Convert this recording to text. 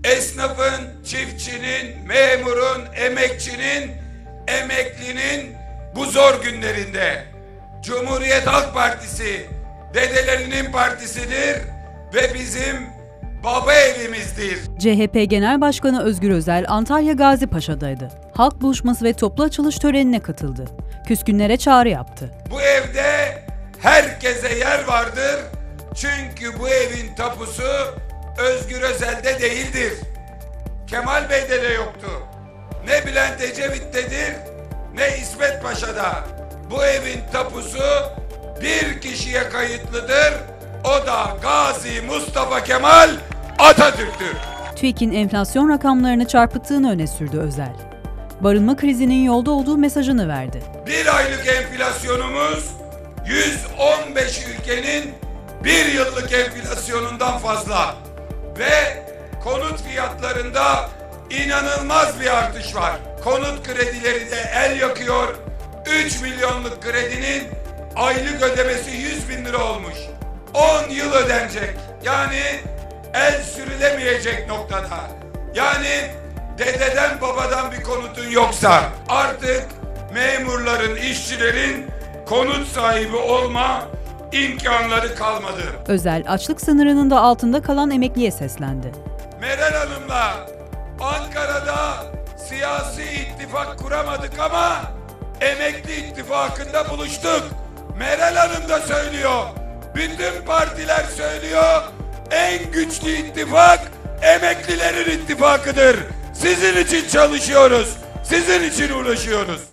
Esnafın, çiftçinin, memurun, emekçinin, emeklinin bu zor günlerinde Cumhuriyet Halk Partisi dedelerinin partisidir ve bizim baba evimizdir. CHP Genel Başkanı Özgür Özel Antalya Gazi Paşa'daydı. Halk buluşması ve toplu açılış törenine katıldı. Küskünlere çağrı yaptı. Bu evde herkese yer vardır. Çünkü bu evin tapusu Özgür Özel'de değildir. Kemal Bey'de de yoktu. Ne Bülent Ecevit'tedir, ne İsmet Paşa'da. Bu evin tapusu bir kişiye kayıtlıdır. O da Gazi Mustafa Kemal Atatürk'tür. TÜİK'in enflasyon rakamlarını çarpıttığını öne sürdü Özel. Barınma krizinin yolda olduğu mesajını verdi. Bir aylık enflasyonumuz 115 ülkenin bir yıllık enflasyonundan fazla ve konut fiyatlarında inanılmaz bir artış var. Konut kredileri de el yakıyor. 3 milyonluk kredinin aylık ödemesi 100 bin lira olmuş. 10 yıl ödenecek. Yani el sürülemeyecek noktada. Yani dededen babadan bir konutun yoksa artık memurların, işçilerin konut sahibi olma imkanları kalmadı. Özel, açlık sınırının da altında kalan emekliye seslendi. Meral Hanım'la Ankara'da siyasi ittifak kuramadık ama emekli ittifakında buluştuk. Meral Hanım da söylüyor, bütün partiler söylüyor, en güçlü ittifak emeklilerin ittifakıdır. Sizin için çalışıyoruz, sizin için uğraşıyoruz.